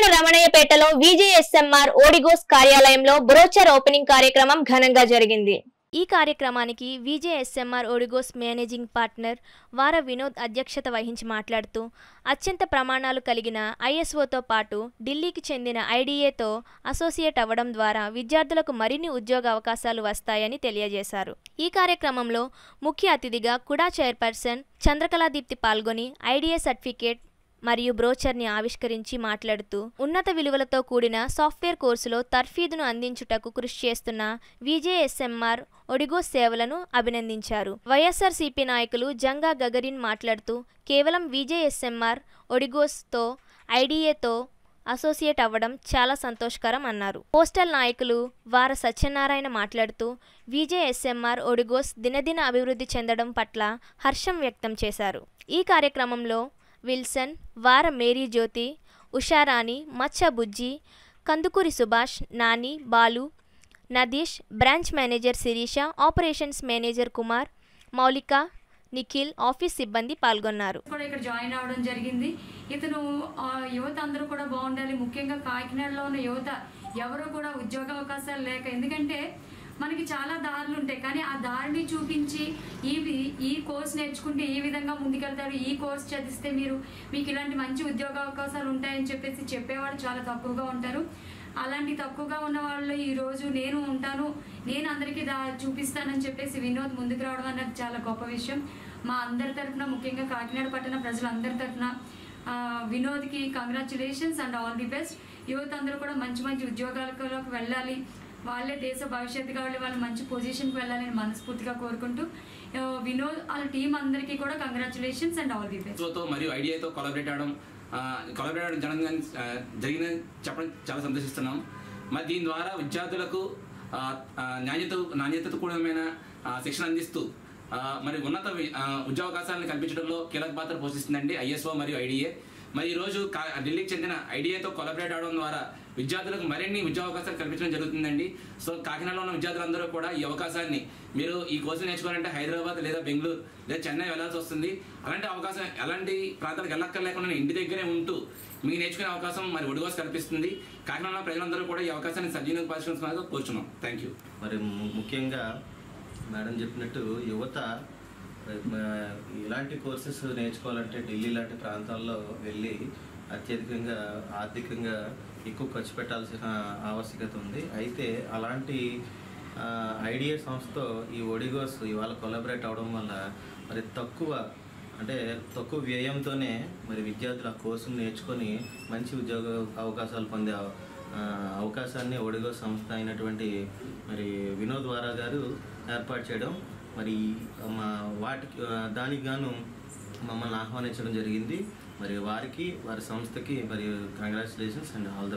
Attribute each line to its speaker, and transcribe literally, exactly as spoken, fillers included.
Speaker 1: తెలంగాణ రమణయ్యపేటలో విజేఎస్ఎంఆర్ ఓడిగోస్ కార్యాలయంలో brochure opening కార్యక్రమం ఘనంగా జరిగింది.
Speaker 2: ఈ కార్యక్రమానికి విజేఎస్ఎంఆర్ ఓడిగోస్ మేనేజింగ్ పార్ట్నర్ వార వినోద్ అధ్యక్షత వహించి మాట్లాడుతూ అత్యంత ప్రమాణాలు కలిగిన ఐఎస్ఓతో పాటు ఢిల్లీకి చెందిన ఐడిఏతో అసోసియేట్ అవ్వడం ద్వారా విద్యార్థులకు మరిన్ని ఉద్యోగ అవకాశాలు వస్తాయని తెలియజేశారు. ఈ కార్యక్రమంలో ముఖ్య అతిథిగా కుడా చైర్పర్సన్ చంద్రకళాదీప్తి పాల్గొని ఐడిఏ సర్టిఫికేట్ మరియు బ్రోచర్ని ఆవిష్కరించి మాట్లాడుతూ ఉన్నత విలువలతో కూడిన సాఫ్ట్వేర్ కోర్సులో తర్ఫీదును అందించుటకు కృషి చేస్తున్న విజేఎస్ఎంఆర్ ఒడిగోస్ సేవలను అభినందించారు. వైఎస్ఆర్సీపీ నాయకులు జంగా గగరిన్ మాట్లాడుతూ కేవలం విజేఎస్ఎంఆర్ ఒడిగోస్తో ఐడిఏతో అసోసియేట్ అవ్వడం చాలా సంతోషకరం అన్నారు. పోస్టల్ నాయకులు వార సత్యనారాయణ మాట్లాడుతూ విజేఎస్ఎంఆర్ ఒడిగోస్ దినదిన అభివృద్ధి చెందడం పట్ల హర్షం వ్యక్తం చేశారు. ఈ కార్యక్రమంలో విల్సన్, వార Mary Jyothi, Usharani, Maccha Bujji, Kandukuri Subhash, Nani, Balu, Nadeesh, branch manager Sirisha, operations manager Kumar, Moulika, Nikhil, office సిబ్బంది పాల్గొన్నారు.
Speaker 3: కూడా ఇక్కడ జాయిన్ అవ్వడం జరిగింది. ఇతను యువత అందరూ కూడా బాగుండాలి. ముఖ్యంగా కాకినాడలో ఉన్న యువత ఎవరు కూడా ఉద్యోగ అవకాశాలు లేక, ఎందుకంటే మనకి చాలా దారులు ఉంటాయి, కానీ ఆ దారిని చూపించి ఈ ఈ కోర్స్ నేర్చుకుంటే ఈ విధంగా ముందుకెళ్తారు, ఈ కోర్స్ చదివిస్తే మీరు మీకు ఇలాంటి మంచి ఉద్యోగ అవకాశాలు ఉంటాయని చెప్పేసి చెప్పేవాళ్ళు చాలా తక్కువగా ఉంటారు. అలాంటి తక్కువగా ఉన్న వాళ్ళు ఈరోజు నేను ఉంటాను, నేను అందరికీ దా చూపిస్తానని చెప్పేసి వినోద్ ముందుకు రావడం అన్నది చాలా గొప్ప విషయం. మా అందరి తరఫున, ముఖ్యంగా కాకినాడ పట్టణ ప్రజలందరి తరఫున వినోద్కి congratulations and all the best. యువత అందరూ కూడా మంచి మంచి ఉద్యోగాలకు వెళ్ళాలి, వాళ్ళే దేశ భవిష్యత్తు కావాలి, వాళ్ళు మంచి పొజిషన్కి వెళ్ళాలని మనస్ఫూర్తిగా కోరుకుంటూ వినోద్ వాళ్ళ టీం అందరికీ కూడా congratulations and all the best.
Speaker 4: మరియు ఐడియాతో కొలాబరేట్ అవడం కొలాబరేట్ అవడం జరగడం జరిగిందని చెప్పడం చాలా సంతోషిస్తున్నాం. మరి దీని ద్వారా విద్యార్థులకు నాణ్యత నాణ్యతతో కూడిన శిక్షణ అందిస్తూ మరి ఉన్నత ఉద్యోగావకాశాలను కల్పించడంలో కీలక పాత్ర పోషిస్తుందండి ఐఎస్ఓ మరియు ఐడిఏ. మరి ఈరోజు ఢిల్లీకి చెందిన ఐడిఏతో కొలాబరేట్ అవడం ద్వారా విద్యార్థులకు మరిన్ని ఉద్యోగ అవకాశాలు కల్పించడం జరుగుతుందండి. సో కాకినాడలో ఉన్న విద్యార్థులందరూ కూడా ఈ అవకాశాన్ని, మీరు ఈ కోర్సు నేర్చుకోవాలంటే హైదరాబాద్ లేదా బెంగళూరు లేదా చెన్నై వెళ్లాల్సి వస్తుంది. అలాంటి అవకాశం ఎలాంటి ప్రాంతాలకు వెళ్ళక్కర్లేకుండా ఇంటి దగ్గరే ఉంటూ మీకు నేర్చుకునే అవకాశం మరి ఒడిగోస్ కల్పిస్తుంది. కాకినాడలో ప్రజలందరూ కూడా ఈ అవకాశాన్ని సద్వినియోగపరచుకున్నారో కోరుచున్నాం. Thank you.
Speaker 5: మరి ముఖ్యంగా మేడం చెప్పినట్టు యువత ఇలాంటి కోర్సెస్ నేర్చుకోవాలంటే ఢిల్లీ లాంటి ప్రాంతాల్లో వెళ్ళి అత్యధికంగా ఆర్థికంగా ఎక్కువ ఖర్చు పెట్టాల్సిన ఆవశ్యకత ఉంది. అయితే అలాంటి ఐడియా సంస్థతో ఈ ఒడిగోస్ ఇవాళ కొలాబరేట్ అవడం వల్ల మరి తక్కువ అంటే తక్కువ వ్యయంతోనే మరి విద్యార్థులు ఆ కోర్సును నేర్చుకొని మంచి ఉద్యోగ అవకాశాలు పొందే అవకాశాన్ని ఒడిగోస్ సంస్థ అయినటువంటి మరి వినోద్ వారా గారు ఏర్పాటు చేయడం, మరి మా వాటికి దానికి గాను మమ్మల్ని ఆహ్వానించడం జరిగింది. మరి వారికి, వారి సంస్థకి మరి కంగ్రాచులేషన్స్ అండ్ ఆల్ ద